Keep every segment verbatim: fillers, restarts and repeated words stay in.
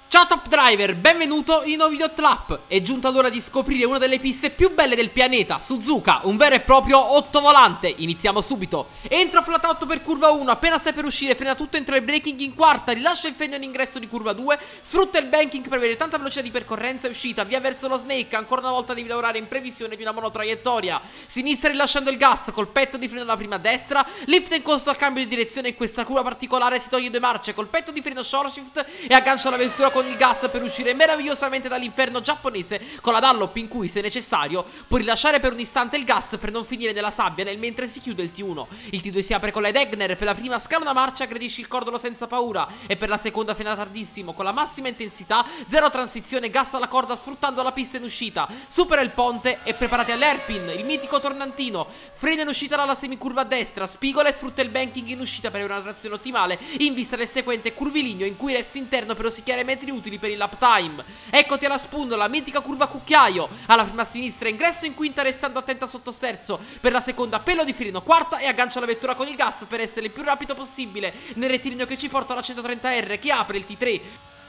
Ciao Top Driver, benvenuto in un nuovo video Tlap. È giunta l'ora di scoprire una delle piste più belle del pianeta, Suzuka, un vero e proprio ottovolante. Iniziamo subito. Entra flat out per curva uno, appena stai per uscire frena tutto, entra il braking in quarta, rilascia il freno in ingresso di curva due, sfrutta il banking per avere tanta velocità di percorrenza e uscita, via verso lo snake, ancora una volta devi lavorare in previsione di una monotraiettoria. Sinistra rilasciando il gas, col petto di freno alla prima destra, lift in costa al cambio di direzione in questa curva particolare, si toglie due marce, col petto di freno short shift e aggancia la vettura con il gas per uscire meravigliosamente dall'inferno giapponese con la Dunlop in cui, se necessario, puoi rilasciare per un istante il gas per non finire nella sabbia nel mentre si chiude il T uno. Il T due si apre con la Degner, per la prima scala una marcia, aggredisci il cordolo senza paura e per la seconda frena tardissimo con la massima intensità, zero transizione, gas alla corda sfruttando la pista in uscita, supera il ponte e preparati all'airpin, il mitico tornantino, frena in uscita dalla semicurva a destra, spigola e sfrutta il banking in uscita per avere una trazione ottimale in vista del seguente curvilineo in cui resti interno per rosicchiare metri utili per il lap time. Eccoti alla spunta, la mitica curva cucchiaio, alla prima sinistra ingresso in quinta restando attenta sotto sterzo, per la seconda pelo di freno quarta e aggancia la vettura con il gas per essere il più rapido possibile nel rettilineo che ci porta alla centotrenta R che apre il T tre.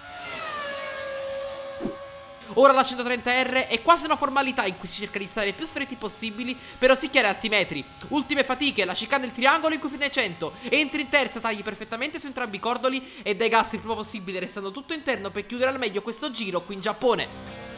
Ora la centotrenta R è quasi una formalità in cui si cerca di stare più stretti possibili per rosicchiare altimetri. Ultime fatiche, la chicane del triangolo in cui fine cento. Entri in terza, tagli perfettamente su entrambi i cordoli e dai gas il prima possibile restando tutto interno per chiudere al meglio questo giro qui in Giappone.